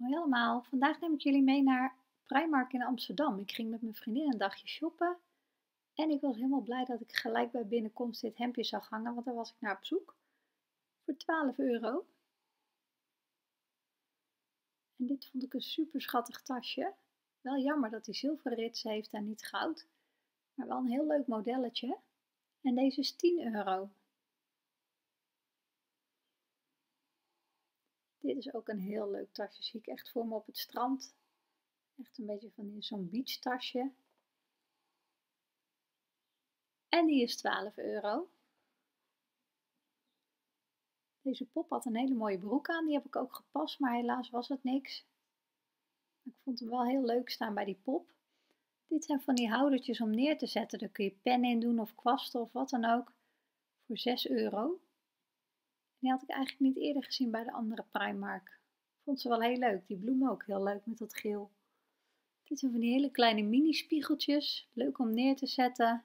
Hoi allemaal, vandaag neem ik jullie mee naar Primark in Amsterdam. Ik ging met mijn vriendin een dagje shoppen en ik was helemaal blij dat ik gelijk bij binnenkomst dit hemdje zag hangen, want daar was ik naar op zoek. Voor 12 euro. En dit vond ik een super schattig tasje. Wel jammer dat hij zilveren ritsen heeft en niet goud, maar wel een heel leuk modelletje. En deze is 10 euro. Dit is ook een heel leuk tasje, zie ik echt voor me op het strand. Echt een beetje van zo'n beachtasje. En die is 12 euro. Deze pop had een hele mooie broek aan, die heb ik ook gepast, maar helaas was het niks. Ik vond hem wel heel leuk staan bij die pop. Dit zijn van die houdertjes om neer te zetten, daar kun je pennen in doen of kwasten of wat dan ook. Voor 6 euro. Die had ik eigenlijk niet eerder gezien bij de andere Primark. Ik vond ze wel heel leuk, die bloemen ook heel leuk met dat geel. Dit zijn van die hele kleine mini spiegeltjes, leuk om neer te zetten.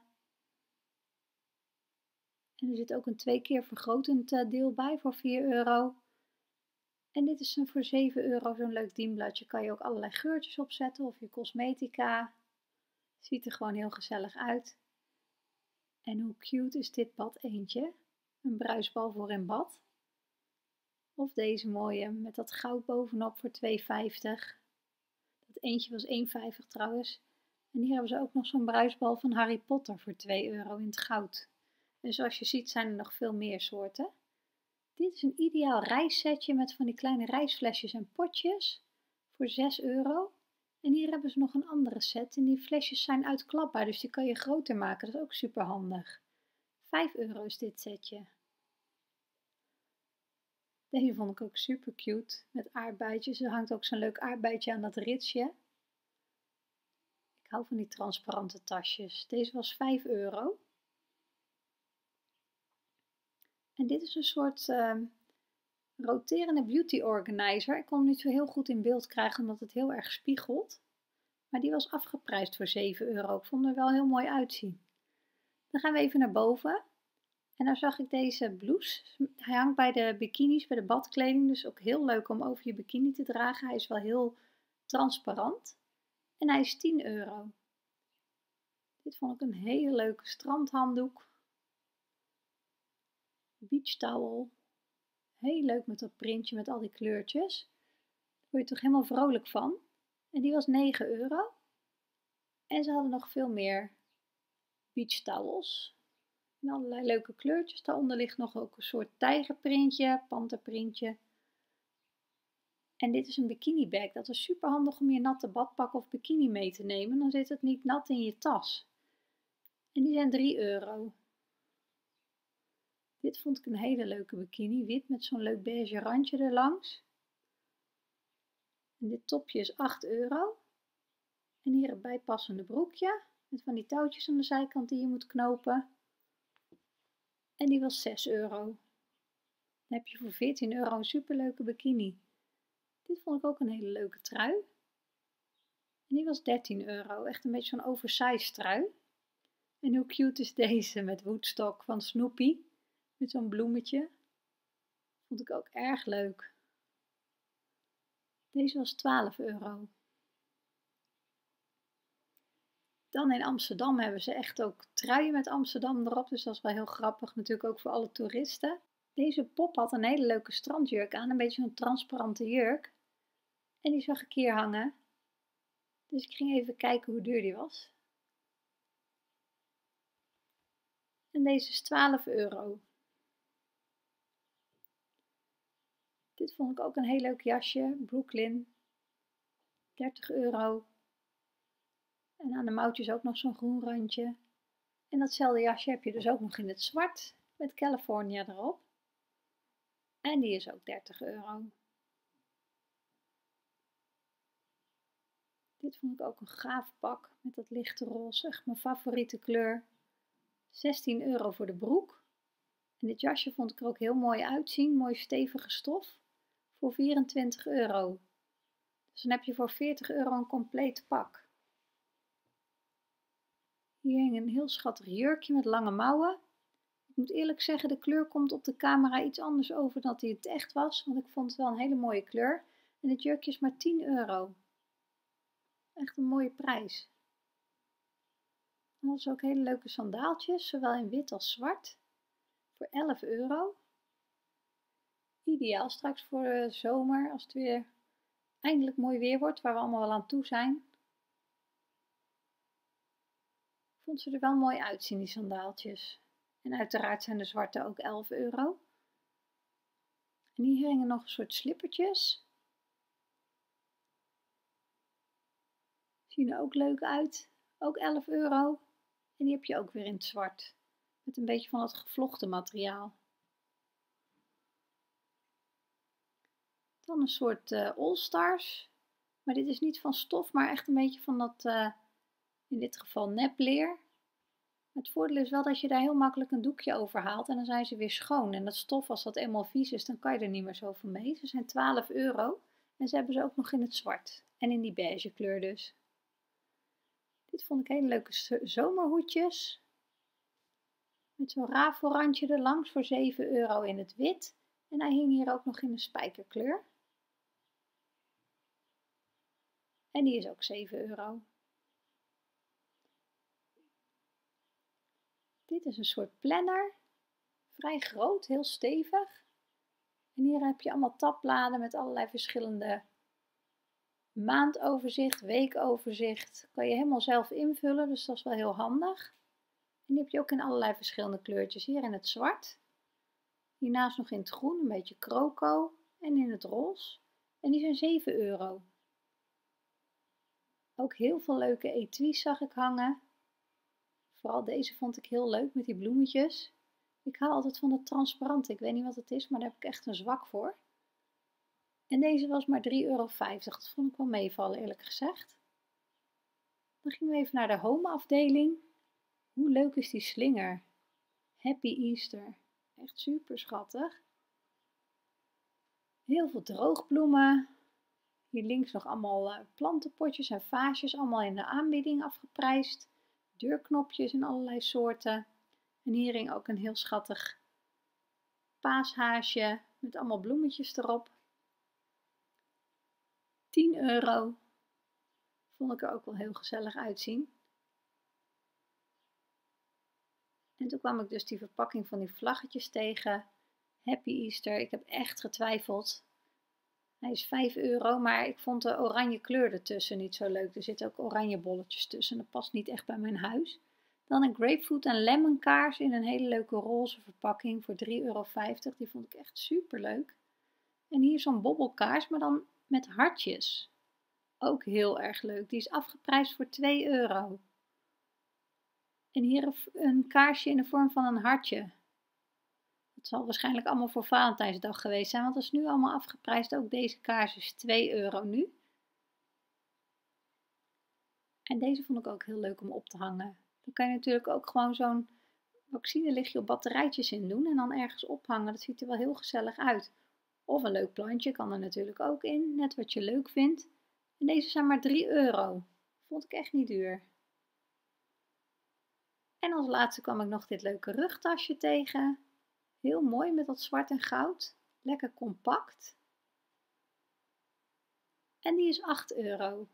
En er zit ook een 2 keer vergrotend deel bij voor 4 euro. En dit is voor 7 euro zo'n leuk dienbladje. Kan je ook allerlei geurtjes opzetten of je cosmetica. Ziet er gewoon heel gezellig uit. En hoe cute is dit bad eentje? Een bruisbal voor in bad. Of deze mooie met dat goud bovenop voor 2,50. Dat eentje was 1,50 trouwens. En hier hebben ze ook nog zo'n bruisbal van Harry Potter voor 2 euro in het goud. En zoals je ziet zijn er nog veel meer soorten. Dit is een ideaal reissetje met van die kleine reisflesjes en potjes voor 6 euro. En hier hebben ze nog een andere set en die flesjes zijn uitklapbaar, dus die kan je groter maken. Dat is ook super handig. 5 euro is dit setje. Deze vond ik ook super cute met aardbeidjes. Er hangt ook zo'n leuk aardbeidje aan dat ritsje. Ik hou van die transparante tasjes. Deze was 5 euro. En dit is een soort roterende beauty organizer. Ik kon hem niet zo heel goed in beeld krijgen omdat het heel erg spiegelt. Maar die was afgeprijsd voor 7 euro. Ik vond er wel heel mooi uitzien. Dan gaan we even naar boven. En daar zag ik deze blouse. Hij hangt bij de bikinis, bij de badkleding. Dus ook heel leuk om over je bikini te dragen. Hij is wel heel transparant. En hij is 10 euro. Dit vond ik een hele leuke strandhanddoek. Beachtowel. Heel leuk met dat printje met al die kleurtjes. Daar word je toch helemaal vrolijk van. En die was 9 euro. En ze hadden nog veel meer beachtowels. En allerlei leuke kleurtjes. Daaronder ligt nog ook een soort tijgerprintje, panterprintje. En dit is een bikini bag. Dat is super handig om je natte badpak of bikini mee te nemen. Dan zit het niet nat in je tas. En die zijn 3 euro. Dit vond ik een hele leuke bikini. Wit met zo'n leuk beige randje erlangs. En dit topje is 8 euro. En hier een bijpassende broekje. Met van die touwtjes aan de zijkant die je moet knopen. En die was 6 euro. Dan heb je voor 14 euro een superleuke bikini. Dit vond ik ook een hele leuke trui. En die was 13 euro. Echt een beetje zo'n oversized trui. En hoe cute is deze met Woodstock van Snoopy. Met zo'n bloemetje. Vond ik ook erg leuk. Deze was 12 euro. Dan in Amsterdam hebben ze echt ook truien met Amsterdam erop. Dus dat is wel heel grappig. Natuurlijk ook voor alle toeristen. Deze pop had een hele leuke strandjurk aan. Een beetje zo'n transparante jurk. En die zag ik hier hangen. Dus ik ging even kijken hoe duur die was. En deze is 12 euro. Dit vond ik ook een heel leuk jasje. Brooklyn. 30 euro. En aan de mouwtjes ook nog zo'n groen randje. En datzelfde jasje heb je dus ook nog in het zwart. Met California erop. En die is ook 30 euro. Dit vond ik ook een gaaf pak. Met dat lichte roze. Echt mijn favoriete kleur. 16 euro voor de broek. En dit jasje vond ik er ook heel mooi uitzien. Mooi stevige stof. Voor 24 euro. Dus dan heb je voor 40 euro een compleet pak. Hier hing een heel schattig jurkje met lange mouwen. Ik moet eerlijk zeggen, de kleur komt op de camera iets anders over dan die het echt was. Want ik vond het wel een hele mooie kleur. En het jurkje is maar 10 euro. Echt een mooie prijs. En dan ook hele leuke sandaaltjes, zowel in wit als zwart. Voor 11 euro. Ideaal straks voor de zomer, als het weer eindelijk mooi weer wordt, waar we allemaal wel aan toe zijn. Ik vond ze er wel mooi uitzien, die sandaaltjes. En uiteraard zijn de zwarte ook 11 euro. En hier hingen nog een soort slippertjes. Zien er ook leuk uit. Ook 11 euro. En die heb je ook weer in het zwart. Met een beetje van dat gevlochten materiaal. Dan een soort All-Stars. Maar dit is niet van stof, maar echt een beetje van dat, in dit geval nepleer. Het voordeel is wel dat je daar heel makkelijk een doekje over haalt en dan zijn ze weer schoon. En dat stof, als dat eenmaal vies is, dan kan je er niet meer zoveel mee. Ze zijn 12 euro en ze hebben ze ook nog in het zwart. En in die beige kleur dus. Dit vond ik hele leuke zomerhoedjes. Met zo'n rafelrandje erlangs voor 7 euro in het wit. En hij hing hier ook nog in de spijkerkleur. En die is ook 7 euro. Dit is een soort planner. Vrij groot, heel stevig. En hier heb je allemaal tabbladen met allerlei verschillende maandoverzicht, weekoverzicht. Kan je helemaal zelf invullen, dus dat is wel heel handig. En die heb je ook in allerlei verschillende kleurtjes. Hier in het zwart. Hiernaast nog in het groen, een beetje croco. En in het roze. En die zijn 7 euro. Ook heel veel leuke etuis zag ik hangen. Vooral deze vond ik heel leuk met die bloemetjes. Ik hou altijd van dat transparante. Ik weet niet wat het is, maar daar heb ik echt een zwak voor. En deze was maar 3,50 euro. Dat vond ik wel meevallen, eerlijk gezegd. Dan gingen we even naar de home afdeling. Hoe leuk is die slinger? Happy Easter. Echt super schattig. Heel veel droogbloemen. Hier links nog allemaal plantenpotjes en vaasjes. Allemaal in de aanbieding afgeprijsd. Deurknopjes in allerlei soorten. En hier hing ook een heel schattig paashaasje met allemaal bloemetjes erop. 10 euro. Vond ik er ook wel heel gezellig uitzien. En toen kwam ik dus die verpakking van die vlaggetjes tegen. Happy Easter. Ik heb echt getwijfeld. Hij is 5 euro, maar ik vond de oranje kleur ertussen niet zo leuk. Er zitten ook oranje bolletjes tussen. Dat past niet echt bij mijn huis. Dan een grapefruit en lemon kaars in een hele leuke roze verpakking voor 3,50 euro. Die vond ik echt super leuk. En hier zo'n bobbelkaars, maar dan met hartjes. Ook heel erg leuk. Die is afgeprijsd voor 2 euro. En hier een kaarsje in de vorm van een hartje. Het zal waarschijnlijk allemaal voor Valentijnsdag geweest zijn, want dat is nu allemaal afgeprijsd. Ook deze kaars is 2 euro nu. En deze vond ik ook heel leuk om op te hangen. Dan kan je natuurlijk ook gewoon zo'n vaccinelichtje op batterijtjes in doen en dan ergens ophangen. Dat ziet er wel heel gezellig uit. Of een leuk plantje kan er natuurlijk ook in, net wat je leuk vindt. En deze zijn maar 3 euro. Vond ik echt niet duur. En als laatste kwam ik nog dit leuke rugtasje tegen. Heel mooi met dat zwart en goud. Lekker compact. En die is 8 euro.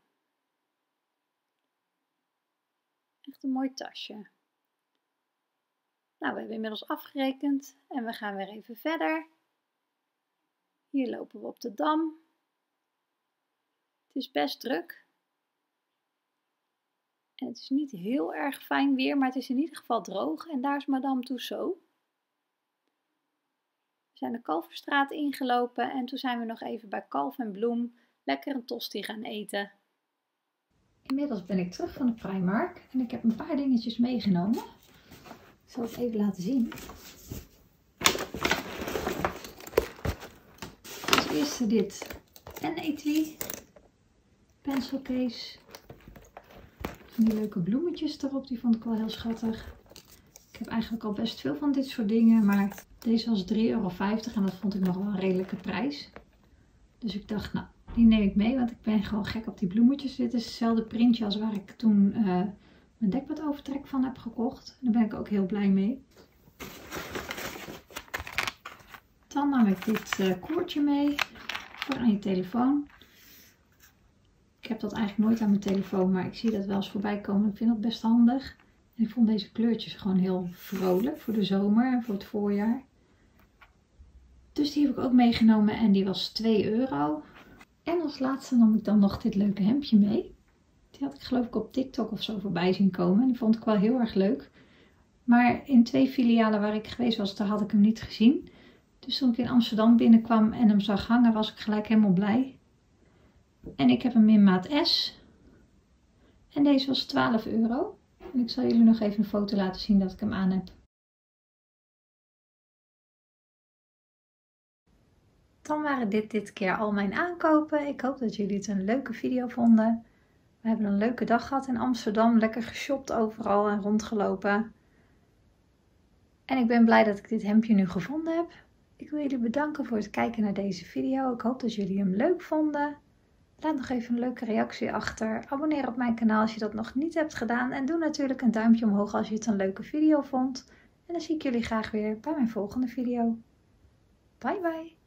Echt een mooi tasje. Nou, we hebben inmiddels afgerekend en we gaan weer even verder. Hier lopen we op de Dam. Het is best druk. En het is niet heel erg fijn weer, maar het is in ieder geval droog. En daar is Madame Tussauds. We zijn de Kalverstraat ingelopen en toen zijn we nog even bij Kalf en Bloem lekker een tosti gaan eten. Inmiddels ben ik terug van de Primark en ik heb een paar dingetjes meegenomen. Ik zal het even laten zien. Als eerste dit pen-etui, pencilcase. Van die leuke bloemetjes erop, die vond ik wel heel schattig. Ik heb eigenlijk al best veel van dit soort dingen, maar deze was 3,50 euro en dat vond ik nog wel een redelijke prijs. Dus ik dacht, nou, die neem ik mee, want ik ben gewoon gek op die bloemetjes. Dit is hetzelfde printje als waar ik toen mijn dekbedovertrek van heb gekocht. Daar ben ik ook heel blij mee. Dan nam ik dit koordje mee voor aan je telefoon. heb dat eigenlijk nooit aan mijn telefoon, maar ik zie dat wel eens voorbij komen. Ik vind dat best handig. En ik vond deze kleurtjes gewoon heel vrolijk voor de zomer en voor het voorjaar. Dus die heb ik ook meegenomen en die was 2 euro. En als laatste nam ik dan nog dit leuke hemdje mee. Die had ik geloof ik op TikTok of zo voorbij zien komen. Die vond ik wel heel erg leuk. Maar in 2 filialen waar ik geweest was, daar had ik hem niet gezien. Dus toen ik in Amsterdam binnenkwam en hem zag hangen, was ik gelijk helemaal blij. En ik heb hem in maat S. En deze was 12 euro. En ik zal jullie nog even een foto laten zien dat ik hem aan heb. Dan waren dit keer al mijn aankopen. Ik hoop dat jullie het een leuke video vonden. We hebben een leuke dag gehad in Amsterdam. Lekker geshopt overal en rondgelopen. En ik ben blij dat ik dit hemdje nu gevonden heb. Ik wil jullie bedanken voor het kijken naar deze video. Ik hoop dat jullie hem leuk vonden. Laat nog even een leuke reactie achter. Abonneer op mijn kanaal als je dat nog niet hebt gedaan. En doe natuurlijk een duimpje omhoog als je het een leuke video vond. En dan zie ik jullie graag weer bij mijn volgende video. Bye bye!